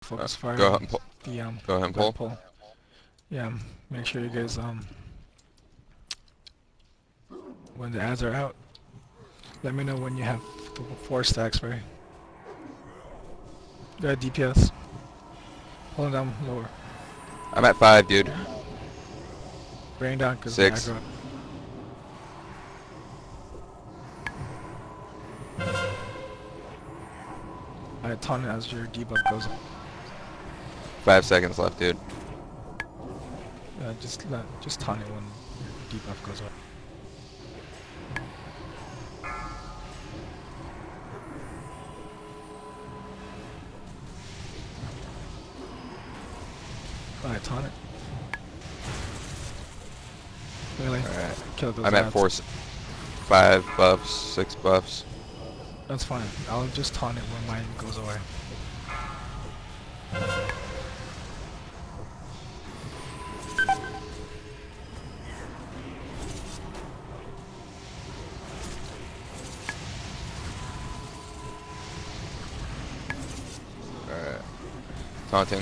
focus Uh, fire go ahead on and pull. the Go ahead and go ahead, pull. pull. Yeah, make sure you guys when the ads are out, let me know when you have the 4 stacks ready. Go ahead, DPS. Pulling down lower. I'm at 5, dude. Bring down because the 6. aggro. I taunt it as your debuff goes. 5 seconds left, dude. Just taunt it when your debuff goes up. Alright, taunt it. Really? Alright. Kill those I'm at ads. 4, 5 buffs, 6 buffs. That's fine. I'll just taunt it when mine goes away. Alright. Taunting.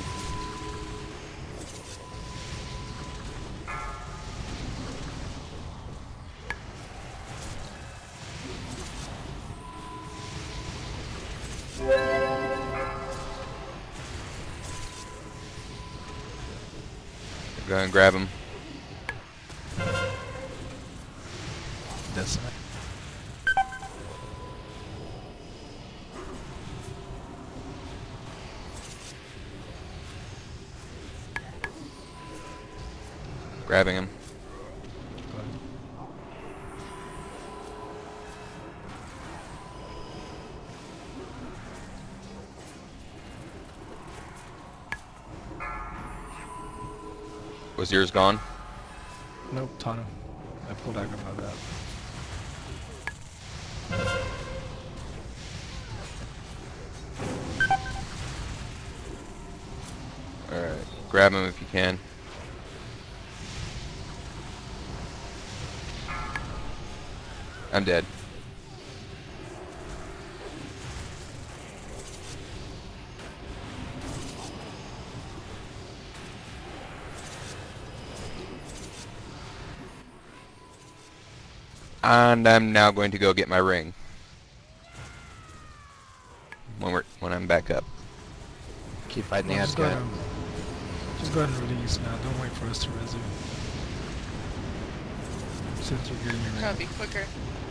Go ahead and grab him. Decimate. Grabbing him. Go ahead. Was yours gone? Nope, taunt him. I pulled aggro about that. Alright. Grab him if you can. I'm dead. And I'm now going to go get my ring. When I'm back up. Keep fighting the Well, ads, guy. just go ahead and release now. Don't wait for us to resume. Since you're getting your That ring. would be quicker.